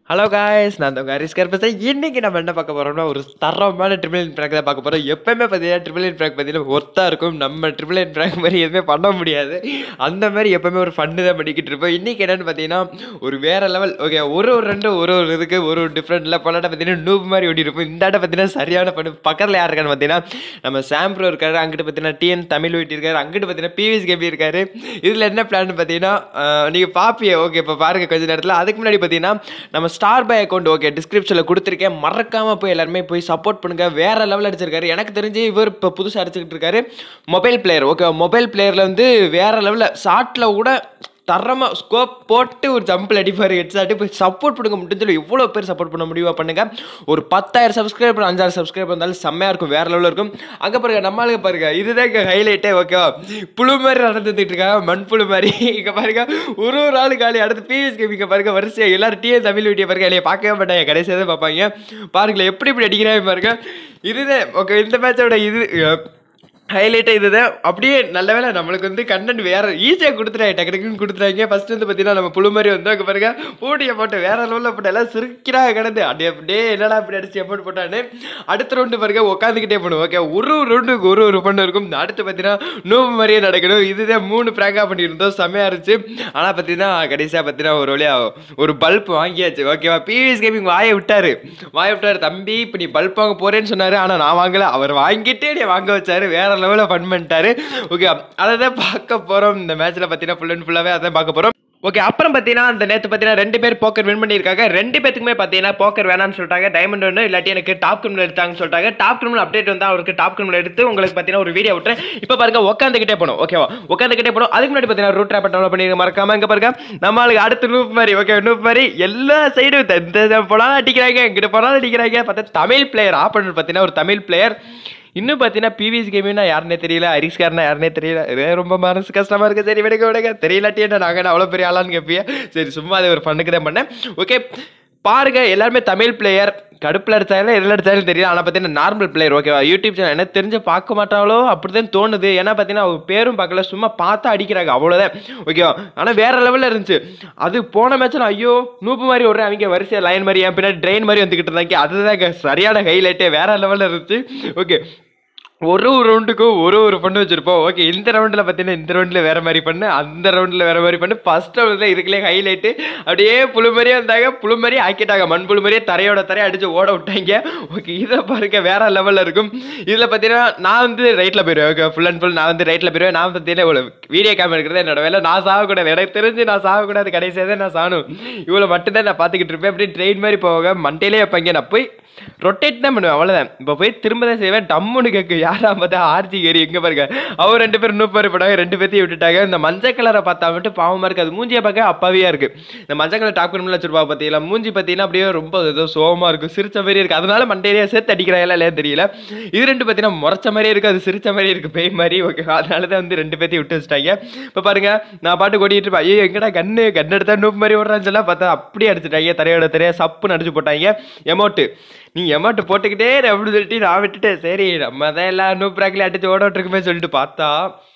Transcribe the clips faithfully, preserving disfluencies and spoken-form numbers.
Hello guys, நான் உங்கள் ஹரிஸ்கர் பேசுகிறேன். இன்றைக்கி நம்ம என்ன பார்க்க போகிறோம்னா, ஒரு தரமான ட்ரிபிள் என் ப்ராக் தான் பார்க்க போகிறோம். எப்போயுமே பார்த்தீங்கன்னா ட்ரிபிள் என் ப்ராக் பார்த்தீங்கன்னா ஒர்த்தாக இருக்கும். நம்ம ட்ரிபிள் என் ப்ராக் மாதிரி எதுவுமே பண்ண முடியாது. அந்த மாதிரி எப்போயுமே ஒரு ஃபண்டு தான் பண்ணிக்கிட்டு இருப்போம். இன்றைக்கி என்னென்னு பார்த்தீங்கன்னா ஒரு வேறு லெவல். ஓகே, ஒரு ஒரு ரெண்டு ஒரு ஒரு இதுக்கு ஒரு ஒரு டிஃப்ரெண்ட்டில் போனாட்ட பார்த்தீங்கன்னா நூப் மாதிரி ஓடி இருப்போம். இந்த ஆட்டை பார்த்தீங்கன்னா சரியான பண்ணு. பக்கத்தில் யார் இருக்கான்னு பார்த்தீங்கன்னா நம்ம சாம்ப்ரோ இருக்காரு, அங்கிட்டு பார்த்தீங்கன்னா டிஎன் தமிழ் வீட்டு இருக்காரு, அங்கிட்டு பார்த்தீங்கன்னா பிவிஎஸ் கேபி இருக்காரு. இதில் என்ன பிளான் பார்த்தீங்கன்னா நீங்கள் பார்ப்பியே. ஓகே, இப்போ பாருங்கள் கொஞ்சம் நேரத்தில். அதுக்கு முன்னாடி பார்த்தீங்கன்னா நம்ம ஸ்டார் பை அக்கௌண்ட் ஓகே டிஸ்கிரிப்ஷனில் கொடுத்துருக்கேன். மறக்காமல் போய் எல்லாருமே போய் சப்போர்ட் பண்ணுங்க. வேற லெவல் அடிச்சிருக்காரு. எனக்கு தெரிஞ்சு இவர் இப்போ புதுசாக அடிச்சுக்கிட்டு இருக்காரு. மொபைல் பிளேயர் ஓகே, மொபைல் பிளேயரில் வந்து வேற லெவலில் ஷார்ட்டில் கூட தரமாக ஸ்கோப் போட்டு ஒரு ஜம்பில் அடிப்பார். ஹெட்ஷாட்டு போய் சப்போர்ட் பண்ணுங்க. முடிஞ்சு எவ்வளோ பேர் சப்போர்ட் பண்ண முடியுமா பண்ணுங்க. ஒரு பத்தாயிரம் சப்ஸ்கிரைபர் அஞ்சாயிரம் சப்ஸ்கிரைபர் இருந்தாலும் செம்மையாக இருக்கும், வேற லெவலில் இருக்கும். அங்கே பாருங்க, நம்மளுக்கு பாருங்க, இதுதான் இங்கே ஹைலைட்டே. ஓகேவா, புழு மாதிரி நடந்துட்டு இருக்காங்க, மண் புழு மாதிரி. இங்கே பாருங்க, ஒரு ஒரு ஆளு காலி. அடுத்து பிவிஎஸ் கேபி இங்கே பாருங்க, வரிசையாக எல்லாரும் டிஎன் தமிழ் வீடியோ பாருங்க. இல்லையா பார்க்கவே மாட்டாங்க, கடைசியாக தான் பார்ப்பாங்க. பாருங்களேன் எப்படி இப்படி அடிக்கிறாங்க பாருங்க. இதுதான் ஓகே இந்த மேட்சோட இது ஹைலைட்டாக இதுதான். அப்படியே நல்ல வேலை நம்மளுக்கு வந்து கண்டென்ட் வேறு ஈஸியாக கொடுத்துட்டாங்க, டக்கு டக்குன்னு கொடுத்துட்டாங்க. ஃபஸ்ட்டு வந்து பார்த்தீங்கன்னா நம்ம புழு மாதிரி வந்து அங்கே பாருங்க பூட்டியை போட்டு வேற லெவலில் போட்டு எல்லாம் சிரிக்கிறாங்க கிடந்து. அப்படியே அப்படியே என்னடா அப்படி அடிச்சு எமௌண்ட் போட்டான்னு. அடுத்த ரவுண்டு பாருங்க உட்காந்துக்கிட்டே போகணும். ஓகே, ஒரு ரவுண்டுக்கு ஒரு ஒரு பண்ணு இருக்கும். அடுத்து பார்த்தீங்கன்னா நோம்பு மாதிரியே நடக்கணும். இதுதான் மூணு ப்ராங்காக பண்ணியிருந்தோம், செம்மையாக இருந்துச்சு. ஆனால் பார்த்தீங்கன்னா கடைசியாக பார்த்தீங்கன்னா ஒரு வழியாக ஒரு பல்ப் வாங்கியாச்சு. ஓகேவா, பிவிஎஸ் கேமிங் வாயை விட்டார் வாயை விட்டார் தம்பி இப்போ நீ பல்ப் வாங்க போகிறேன்னு சொன்னார். ஆனால் நான் வாங்கலை, அவர் வாங்கிட்டே நீ வாங்க வச்சார். வேற லெவலில் ஃபன் பண்ணிட்டாரு. ஓகே, அதை தான் பார்க்க போகிறோம். இந்த மேட்ச்சில் பார்த்தீங்கன்னா ஃபுல் அண்ட் ஃபுல்லாகவே அதை பார்க்க போகிறோம். ஓகே, அப்புறம் பார்த்தீங்கன்னா அந்த நேற்று பார்த்தீங்கன்னா ரெண்டு பேர் போக்கர் வின் பண்ணியிருக்காங்க. ரெண்டு பேத்துக்குமே பார்த்தீங்கன்னா போக்கர் வேணான்னு சொல்லிட்டாங்க. டைமண்ட் ஒன்று இல்லாட்டி எனக்கு டாப் கிரிமினல் எடுத்தாங்கன்னு சொல்லிட்டாங்க. டாப் கிரிமினல் அப்டேட் வந்தால் அவருக்கு டாப் கிரிமினல் எடுத்து உங்களுக்கு பார்த்தீங்கன்னா ஒரு வீடியோ விட்டுறேன். இப்போ பாருங்க உட்காந்துக்கிட்டே போகணும். ஓகேவா, உட்காந்துக்கிட்டே போகணும். அதுக்கு முன்னாடி பார்த்தீங்கன்னா ரூட் ட்ராப் டவுன்லோட் பண்ணி மறக்காம இங்கே பாருங்க நம்மளுக்கு அடுத்து நூப் மாதிரி. ஓகே, நூப் மாதிரி எல்லா சைடும் இந்த போனாலும் அடிக்கிறாங்க, இங்கிட்ட போனாலும் அடிக்கிறாங்க. பார்த்தா தமிழ் பிளேயர் ஆப்பனர் பார்த்தீங்கன்னா ஒரு தமிழ் பிளேயர். இன்னும் பார்த்தீங்கன்னா பிவிஎஸ் கேமிங்னா யாருன்னே தெரியல, ஹரிஸ்காரனா யாருன்னே தெரியல. ரொம்ப மனசு கஷ்டமாக இருக்குது. சரி விடுங்க விடுங்க, தெரியலாட்டியே நாங்கள் அவ்வளோ பெரிய ஆளான்னு கேட்பியா. சரி சும்மா அதை ஒரு ஃபண்ணுக்கு தான் பண்ணேன். ஓகே பாருங்க, எல்லாருமே தமிழ் பிளேயர். கடுப்பில் அடித்தாலும் எதில் அடித்தாலும் தெரியல. ஆனால் பார்த்தீங்கன்னா நார்மல் பிளேயர். ஓகேவா, யூடியூப் சேனல் என்ன தெரிஞ்சு பார்க்க மாட்டாங்களோ அப்படி தான் தோணுது. ஏன்னா பார்த்தீங்கன்னா அவங்க பேரும் பார்க்கல, சும்மா பார்த்தா அடிக்கிறாங்க அவ்வளோதான். ஓகேவா, ஆனால் வேற லெவலில் இருந்துச்சு. அது போன மேட்ச்சில் ஐயோ நூப்பு மாதிரி ஒரு அவங்க வரிசையாக லைன் மாதிரி என் பின்னாடி ட்ரெயின் மாதிரி வந்துக்கிட்டு இருந்தாங்க. அதுதான் சரியான ஹைலைட்டே, வேற லெவலில் இருந்துச்சு. ஓகே, ஒரு ஒரு ரவுண்டுக்கும் ஒரு ஒரு பண்ணு வச்சிருப்போம். ஓகே, இந்த ரவுண்டில் பார்த்தீங்கன்னா இந்த ரவுண்டில் வேறு மாதிரி பண்ணு, அந்த ரவுண்டில் வேறு மாதிரி பண்ணு. ஃபஸ்ட் ரவுண்டில் இருக்குல்லே ஹைலைட்டு. அப்படியே புழு மாதிரியே வந்தாங்க, புழு மாதிரியே ஆக்கிட்டாங்க. மண் புழு மாதிரியே தரையோட தரையை அடித்து ஓட விட்டாங்க. ஓகே, இதை பாருங்க வேறு லெவலில் இருக்கும். இதில் பார்த்தீங்கன்னா நான் வந்து ரைட்டில் போயிடுவேன். ஓகே, ஃபுல் அண்ட் ஃபுல் நான் வந்து ரைட்டில் போயிடுவேன். நான் பார்த்தீங்கன்னா இவ்வளோ வீடியோ கேமரா இருக்கிறது என்னோட வேலை. நான் சாகக்கூடாது, எனக்கு தெரிஞ்சு நான் சாகக்கூடாது. கடைசியாக தான் நான் சாகணும். இவ்வளோ மட்டும்தான் நான் பார்த்துக்கிட்டு இருப்பேன். அப்படியே ட்ரெயின் மாதிரி போவாங்க, மண்டையிலே வைப்பாங்க. நான் போய் ரொட்டேட் தான் பண்ணுவேன், அவ்வளோதான். இப்போ போய் திரும்ப தான் செய்வேன். டம்முன்னு கேட்கு யாரா பார்த்தா ஆர்ஜி கேரி எங்கே பாருங்க. அவர் ரெண்டு பேரும் நூறு பேர் போட்டாங்க, ரெண்டு பேர்த்தையும் விட்டுட்டாங்க. இந்த மஞ்சள் கலரை பார்த்தா மட்டும் பாவமாக இருக்குது. அது மூஞ்சியை பார்க்க அப்பாவியாக இருக்குது. இந்த மஞ்சள் கலர் டாப் கிரிமினல் வச்சிருப்பா பார்த்தீங்களா, மூஞ்சி பார்த்தீங்கன்னா அப்படியே ரொம்ப ஏதோ சோகமாக இருக்கும், சிரிச்ச மாதிரி இருக்குது. அதனால மண்டையிலேயே சேர்த்து அடிக்கிறாங்களா இல்லையா தெரியல. இது ரெண்டு பார்த்தீங்கன்னா முறைச்ச மாதிரியே இருக்குது, அது சிரிச்ச மாதிரி இருக்குது, பேய் மாதிரி. ஓகே, அதனால தான் வந்து ரெண்டு பேர்த்தையும் விட்டு வச்சுட்டாங்க. இப்போ பாருங்க நான் பாட்டு ஓடிட்டு இருப்பேன். ஐயோ எங்கடா கண்ணு கண்ணு எடுத்தா நூப் மாதிரி ஓடுறான்னு சொல்லலாம் பார்த்தா அப்படியே அடிச்சுட்டாங்க. தரையோட தரையா சப்புன்னு அடிச்சு போட்டாங்க. எமௌண்ட்டு நீ எமௌண்ட் போட்டுக்கிட்டே அப்படின்னு சொல்லிட்டு நான் விட்டுட்டேன். சரி நம்ம தான் எல்லாம் நூ ப்ராக்ல அடிச்சு ஓட விட்டுருக்குமே சொல்லிட்டு பார்த்தா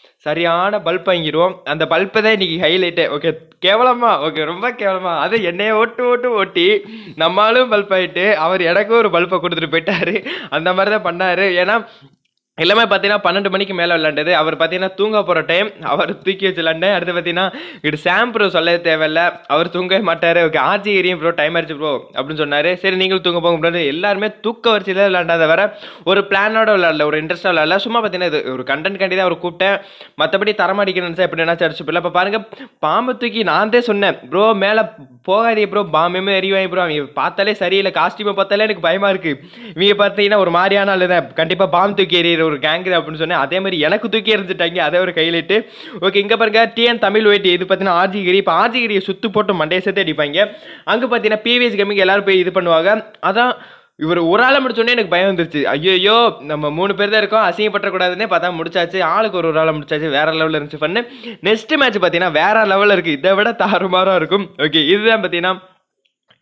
சரியான பல்ப் வாங்கிடுவோம். அந்த பல்ப்பை தான் இன்னைக்கு ஹைலைட்டே. ஓகே, கேவலமா ஓகே ரொம்ப கேவலமா. அது என்னைய ஓட்டு ஓட்டு ஓட்டி நம்மளும் பல்ப் ஆகிட்டு அவர் எனக்கும் ஒரு பல்ப்பை கொடுத்துட்டு போயிட்டாரு. அந்த மாதிரி தான் பண்ணார். ஏன்னா எல்லாமே பார்த்தீங்கன்னா பன்னெண்டு மணிக்கு மேலே விளாண்டது. அவர் பார்த்தீங்கன்னா தூங்க போகிற டைம் அவர் தூக்கி வச்சு விளாண்டேன். அடுத்து பார்த்தீங்கன்னா இது சாம் ப்ரோ சொல்ல தேவையில்ல, அவர் தூங்கவே மாட்டார். ஓகே, ஆர்ஜி ஏரியும் ப்ரோ டைம் ஆயிடுச்சு ப்ரோ அப்படின்னு சொன்னார். சரி நீங்களும் தூங்க போக முடியாது. எல்லாருமே தூக்க வரிசையில் விளாண்டாத வர ஒரு பிளானோட விளாடல, ஒரு இன்ட்ரெஸ்ட்டாக விளாடல. சும்மா பார்த்தீங்கன்னா இது ஒரு கண்டென்ட் கண்டி தான் அவர் கூப்பிட்டேன். மற்றபடி தரமாடிக்கணும்னு எப்படி என்ன அடிச்சு போயிடல. இப்போ பாருங்க பாம்பு தூக்கி நான் தான் சொன்னேன் ப்ரோ மேலே போகாதீங்க ப்ரோ, பாம்புமே எரிவாங்க ப்ரோ. அவங்க பார்த்தாலே சரியில்லை, காஸ்டியூமை பார்த்தாலே எனக்கு பயமாக இருக்குது. இவங்க பார்த்தீங்கன்னா ஒரு மாதிரியான ஆள் தான், கண்டிப்பாக பாம்பு தூக்கி எறிகிற ஒரு கேங்கு அப்படின்னு சொன்னேன். அதே மாதிரி எனக்கு தூக்கி எறிஞ்சிட்டாங்க, அதே ஒரு கையிலிட்டு. ஓகே, இங்கே பாருங்க டிஎன் தமிழ் வெயிட். இது பார்த்தீங்கன்னா ஆர்ஜிகிரி. இப்போ ஆர்ஜிகிரியை சுத்து போட்டு மண்டையை சேர்த்து அடிப்பாங்க. அங்கே பார்த்தீங்கன்னா பிவிஎஸ் கேமிங் எல்லாரும் போய் இது பண்ணுவாங்க. அதான் இவர் ஒரு ஆளை முடிச்சோடனே எனக்கு பயம் வந்துருச்சு. ஐயோ நம்ம மூணு பேர் தான் இருக்கோம், அசிங்கப்பட்டக்கூடாதுன்னே பார்த்தா முடிச்சாச்சு. ஆளுக்கு ஒரு ஒரு ஆளை முடிச்சாச்சு. வேற லெவலில் இருந்துச்சு பண்ணு. நெக்ஸ்ட் மேட்ச் பார்த்தீங்கன்னா வேற லெவலில் இருக்குது, இதை விட தாறுமாறாக இருக்கும். ஓகே, இதுதான் பார்த்தீங்கன்னா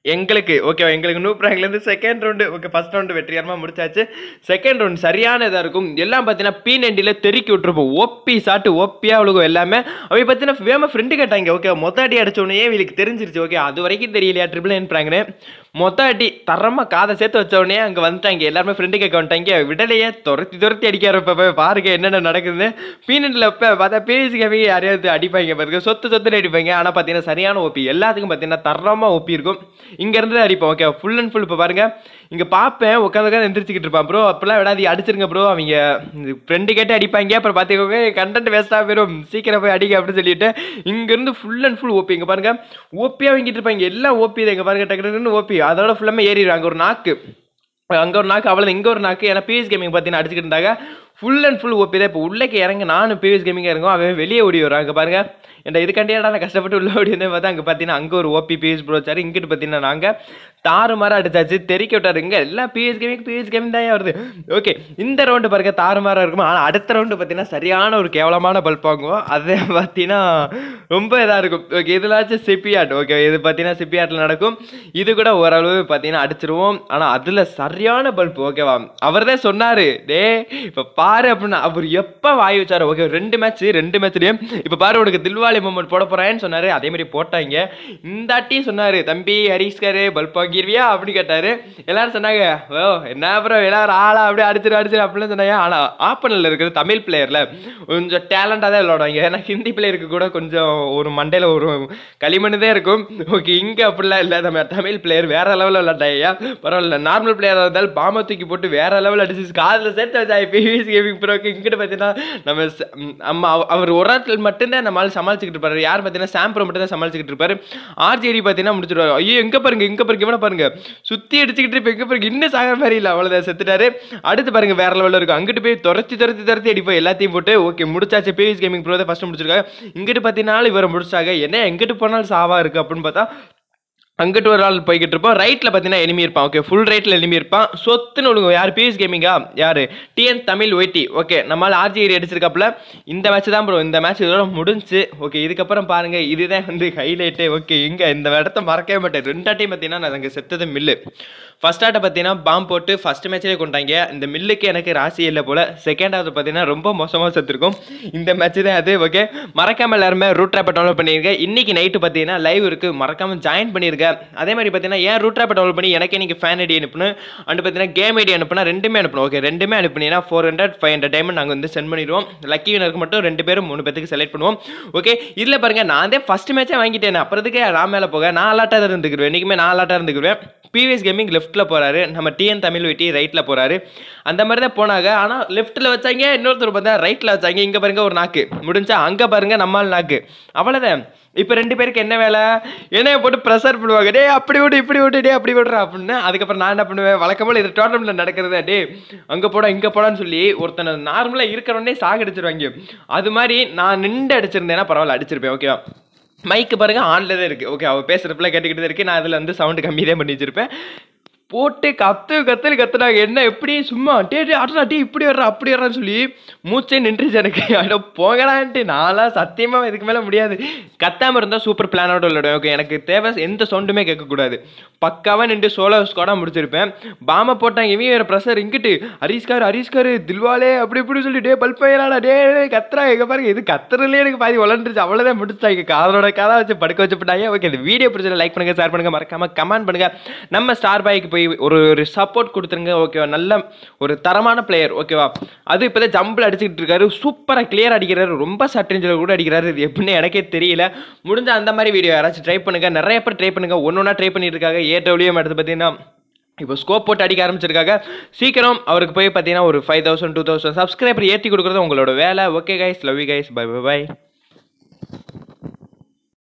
எங்களுக்கு ஓகேவா எங்களுக்கு நூ பிராங்க்லேருந்து second round okay first round வெற்றிகரமாக முடிச்சாச்சு. செகண்ட் ரவுண்ட் சரியான இதாக இருக்கும். எல்லாம் பார்த்தீங்கன்னா பி நைன்டியில் தெருக்கி விட்டுருப்போம். ஓப்பி சாட்டு ஓப்பியாக அவ்வளோ எல்லாமே அவங்க பார்த்தீங்கன்னா வேமா ஃப்ரெண்டு கேட்டாங்க. ஓகே மொத்த அடி அடிச்சோடனே இவங்களுக்கு தெரிஞ்சிருச்சு. ஓகே அது வரைக்கும் தெரியலையா ட்ரிபிள் நைன் பிராங்க்னு. மொத்த அடி தரமாக காதை சேர்த்து வச்ச உடனே அங்கே வந்துட்டாங்க. எல்லாருமே ஃப்ரெண்டு கேட்க வந்துட்டாங்க. விடலையே துரத்தி துரத்தி அடிக்காரு. இப்போ பாருங்க என்னென்ன நடக்குதுன்னு. பி நைன்டியில் இப்போ பார்த்தா பேசி கவி யாரையாவது அடிப்பாங்க பாருங்க. சொத்து சொத்துன்னு அடிப்பாங்க. ஆனால் பார்த்தீங்கன்னா சரியான ஓப்பி எல்லாத்துக்கும் பார்த்தீங்கன்னா தரமாக ஓப்பி இருக்கும். இங்கேருந்து அடிப்போம். ஓகே ஃபுல் அண்ட் ஃபுல் இப்போ பாருங்க இங்கே பார்ப்பேன் உட்காந்து உட்காந்து எந்திரிச்சிக்கிட்டு இருப்பான். ப்ரோ அப்பெல்லாம் விடாது அடிச்சிருங்க ப்ரோ. அவங்க ஃப்ரெண்டு கேட்டு அடிப்பாங்க. அப்புறம் பார்த்துக்கோங்க கண்டென்ட் வேஸ்ட்டாக போயிடும். சீக்கிரம் போய் அடிக்க அப்படின்னு சொல்லிட்டு இங்கேருந்து ஃபுல் அண்ட் ஃபுல் ஓப்பி. இங்கே பாருங்க ஓப்பியாக வாங்கிட்டு இருப்பாங்க. எல்லாம் ஓப்பி தான். இங்கே பாருங்க டக்கு டக்குன்னு ஓப்பி அதோட ஃபுல்லாமே ஏறிடுவாங்க. ஒரு நாக்கு அங்கே ஒரு நாக்கு அவ்வளோ இங்கே ஒரு நாக்கு. ஏன்னா பிஎஸ் கேமிங் பார்த்தீங்கன்னா அடிச்சுக்கிட்டு இருந்தாங்க. ஃபுல் அண்ட் ஃபுல் ஓப்பி தான். இப்போ உள்ளே இறங்க நானும் பிஎஸ் கேமிங்காக இருக்கும். அவன் வெளியே ஓடி வரான். அங்கே பாருங்க ஏன்டா இதுக்காண்டியாடா நான் கஷ்டப்பட்டு உள்ள ஓடி வந்து பார்த்தா அங்கே பார்த்தீங்கன்னா அங்கே ஒரு ஓபி பிஎஸ் ப்ரோ வச்சாரு. இங்கிட்டு பார்த்தீங்கன்னா நாங்கள் தாறு மாற அடிச்சாச்சு. தெறிக்க விட்டாரு. இங்கே எல்லாம் பிஎஸ் கேமிங் பிஎஸ் கேமிங் தான் வருது. ஓகே இந்த ரவுண்டு பாருங்க தாறு மாற இருக்கும். ஆனால் அடுத்த ரவுண்டு பார்த்தீங்கன்னா சரியான ஒரு கேவலமான பல்ப் வாங்குவோம். அது பார்த்தீங்கன்னா ரொம்ப இதாக இருக்கும். ஓகே இதெல்லாச்சும் சிப்பியாட். ஓகே இது பார்த்தீங்கன்னா சிப்பியாட்டில் நடக்கும். இது கூட ஓரளவு பார்த்தீங்கன்னா அடிச்சிருவோம். ஆனால் அதில் சரியான பல்ப் ஓகேவா அவர் தான் சொன்னார். டே இப்போ பாரு அப்படின்னா அவர் எப்போ வாய் வச்சாரு. ஓகே ரெண்டு மேட்ச் ரெண்டு மேட்ச்லேயும் இப்போ பாரு உனக்கு தில்வாலி மூமெண்ட் போட போறேன்னு சொன்னாரு. அதே மாதிரி போட்டாங்க. இந்த அட்டி சொன்னாரு தம்பி ஹரிஸ்கரு பல்ப் வாங்கிருவியா அப்படின்னு கேட்டாரு. எல்லாரும் சொன்னாங்க ஓ என்ன அப்புறம் எல்லாரும் ஆளா அப்படியே அடிச்சிரு அடிச்சிரு அப்படின்னு சொன்னாங்க. ஆனா ஆப்பனில் இருக்கிற தமிழ் பிளேயர்ல கொஞ்சம் டேலண்டா தான் விளையாடுவாங்க. ஏன்னா ஹிந்தி பிளேயருக்கு கூட கொஞ்சம் ஒரு மண்டையில ஒரு களிமண் தான் இருக்கும். ஓகே இங்க அப்படிலாம் இல்லை. நம்ம தமிழ் பிளேயர் வேற லெவலில் விளையாட்டாயா. பரவாயில்ல நார்மல் பிளேயர் இருந்தாலும் பாம்பை தூக்கி போட்டு வேற லெவல் அடிச்சு காதில் சேர்த்து வச்சா பிவிஎஸ் கேமிங் ப்ரோக்கு. இங்கிட்ட பார்த்தீங்கன்னா நம்ம நம்ம அவர் ஒரு ஆட்கள் மட்டும்தான் நம்மளால சமாளிச்சுக்கிட்டு இருப்பாரு. யார் பார்த்தீங்கன்னா சாம்பரை மட்டும் தான் சமாளிச்சுக்கிட்டு இருப்பாரு. ஆர்ஜிடி பார்த்தீங்கன்னா முடிச்சிருவாரு. ஐயோ எங்க பாருங்க இங்க பாருங்க இவனை பாருங்க சுத்தி அடிச்சுக்கிட்டு இருப்ப. எங்க பாருங்க இன்னும் சாகிற மாதிரி இல்லை. அவ்வளோதான் செத்துட்டாரு. அடுத்து பாருங்க வேற லெவலில் இருக்கும். அங்கிட்டு போய் துரத்தி துரத்தி துரத்தி அடிப்போம் எல்லாத்தையும் போட்டு. ஓகே முடிச்சாச்சு. பிவிஎஸ் கேமிங் ப்ரோ தான் ஃபர்ஸ்ட் முடிச்சிருக்காங்க. இங்கிட்டு பார்த்தீங்கன்னா இவரை முடிச்சாங்க. என்ன எங்கிட்டு போனாலும் சாவா இருக்கு அப்படின்னு பார்த்தா அங்கிட்டு ஒரு ஆள் போய்கிட்டு இருப்போம். ரைட்டில் பார்த்தீங்கன்னா எனிமி இருப்பான். ஓகே ஃபுல் ரைட்டில் எனிமி இருப்பான். சொத்துன்னு ஒழுங்கு யார் பிஎஸ் கேமிங்கா யார் டிஎன் தமிழ் ஒய்டி. ஓகே நம்மளால் ஆர்ஜிஐ அடிச்சிருக்காப்புல. இந்த மேட்ச் தான் ப்ரோ இந்த மேட்ச் இதோட முடிஞ்சு. ஓகே இதுக்கப்புறம் பாருங்க இதுதான் வந்து ஹைலைட்டு. ஓகே இங்கே இந்த இடத்த மறக்கவே மாட்டேன். ரெண்டா டைம் பார்த்தீங்கன்னா நான் அங்கே செத்தது மில்லு. ஃபர்ஸ்ட் ஆட்ட பார்த்தீங்கன்னா பாம்பு போட்டு ஃபர்ஸ்ட் மேட்ச்லேயே கொண்டாங்க. இந்த மில்லுக்கு எனக்கு ராசி இல்லை போல். செகண்ட் ஆவது பார்த்தீங்கன்னா ரொம்ப மோசமாக செத்துருக்கும். இந்த மேட்ச் தான் அது. ஓகே மறக்காமல் எல்லாருமே ரூட் ட்ராப்பை டவுன்லோட் பண்ணியிருக்கேன். இன்னைக்கு நைட்டு பார்த்தீங்கன்னா லைவ் இருக்குது. மறக்காமல் ஜாயின் பண்ணியிருக்கேன். அதே மாதிரி பார்த்தீங்கன்னா ஏன் ரூட் ட்ராப்பை டவுன்லோட் பண்ணி எனக்கு இன்னைக்கு ஃபேன் ஐடி அனுப்பணும் அண்ட் பார்த்தீங்கன்னா கேம் ஐடி அனுப்புனா ரெண்டுமே அனுப்பணும். ஓகே ரெண்டுமே அனுப்புனீங்கன்னா four hundred five hundred time நாங்கள் வந்து சென்ட் பண்ணிடுவோம். லக்கி வினருக்கு மட்டும் ரெண்டு பேரும் மூணு பேருக்கு செலக்ட் பண்ணுவோம். ஓகே இதில் பாருங்க நான் தான் ஃபர்ஸ்ட் மேட்சே வாங்கிட்டேன். அப்புறத்துக்கு நான் மேலே போக நான் அலாட்டாக தான் இருந்துக்குவேன். இன்றைக்குமே நான் அலாட்டாக இருந்துக்குவேன். பிவிஎஸ் கேமிங் லெஃப்ட்டில் போகிறாரு. நம்ம டிஎன் தமிழ் வெட்டி ரைட்டில் போகிறாரு. அந்த மாதிரி தான் போனாங்க. ஆனால் லெஃப்ட்டில் வச்சாங்க இன்னொருத்தர் பார்த்தா ரைட்டில் வச்சாங்க. இங்கே பாருங்க ஒரு நாக்கு முடிஞ்சா அங்கே பாருங்க நம்மால் நாக்கு. அவ்வளோதான். இப்போ ரெண்டு பேருக்கு என்ன வேலை என்னைய போட்டு ப்ரெஷர் பண்ணுவாங்க. டே அப்படி விட்டு இப்படி விட்டு டே அப்படி விடுறா அப்படின்னு. அதுக்கப்புறம் நான் என்ன பண்ணுவேன் வழக்கமாக இது டோர்னமெண்ட்டில் நடக்கிறதா டே அங்கே போட இங்கே போடான்னு சொல்லி ஒருத்தனை நார்மலாக இருக்கிறவனே சாகடிச்சிருவாங்க. அது மாதிரி நான் நின்று அடிச்சிருந்தேன்னா பரவாயில்ல அடிச்சிருப்பேன். ஓகேவா மைக்கு பாருங்க ஆன்ல தான் இருக்குது. ஓகே அவள் பேசுகிறப்பெல்லாம் கேட்டுக்கிட்டு தான் இருக்குது. நான் அதில் வந்து சவுண்டு கம்மி தான் பண்ணி வச்சிருப்பேன். போட்டு கத்து கத்துன்னு கத்துனாங்க. என்ன எப்படி சும்மா டே டே அட்ரா டே இப்படி வர்றா அப்படி வர்றான்னு சொல்லி மூச்சே நின்றுச்சு எனக்கு. அட போகலான்ட்டு நான்லாம் சத்தியமாக இதுக்கு மேலே முடியாது. கத்தாமல் இருந்தால் சூப்பர் பிளானோட விளையாடுவேன். ஓகே எனக்கு தேவை எந்த சவுண்டுமே கேட்கக்கூடாது. பக்காவாக நின்று சோலோ ஸ்குவாடாக முடிச்சிருப்பேன். பாமை போட்டாங்க. இவன் வேறு ப்ரெஷர் இங்கிட்டு ஹரிஸ்கார் ஹரிஸ்கார் தில்வாலே அப்படி இப்படி சொல்லி டே பல்பயலாடா டே கத்துறா எங்கே பாருங்க இது கத்துறதுலேயே எனக்கு பாதி வளர்ந்துருச்சு. அவ்வளோதான் முடிச்சாங்க. காதலோட காதை வச்சு படுக்க வச்சுப்பட்டாங்க. ஓகே இந்த வீடியோ பிடிச்சதை லைக் பண்ணுங்கள் ஷேர் பண்ணுங்கள் மறக்காமல் கமெண்ட் பண்ணுங்கள். நம்ம ஸ்டார் பாய்க்கு போய் ஒரு ஒரு சப்போர்ட் கொடுத்துருங்க. ஓகேவா நல்ல ஒரு தரமான பிளேயர். ஓகேவா அது இப்போதான் ஜம்பில் அடிச்சுக்கிட்டு இருக்காரு. சூப்பராக கிளியர் அடிக்கிறாரு. ரொம்ப சட்டரிஞ்சில் கூட அடிக்கிறாரு. இது எப்படின்னு எனக்கே தெரியல. முடிஞ்ச அந்த மாதிரி வீடியோ யாராச்சும் ட்ரை பண்ணுங்க. நிறைய பேர் ட்ரை பண்ணுங்க. ஒன்று ஒன்றா ட்ரை பண்ணிட்டு இருக்காங்க. ஏடபிள்யூஎம் எடுத்து பார்த்தீங்கன்னா இப்போ ஸ்கோப் போட்டு அடிக்க ஆரம்பிச்சிருக்காங்க. சீக்கிரம் அவருக்கு போய் பார்த்தீங்கன்னா ஒரு five thousand two thousand subscriber ஏற்றி கொடுக்குறது உங்களோட வேலை. Okay guys love you guys bye bye by.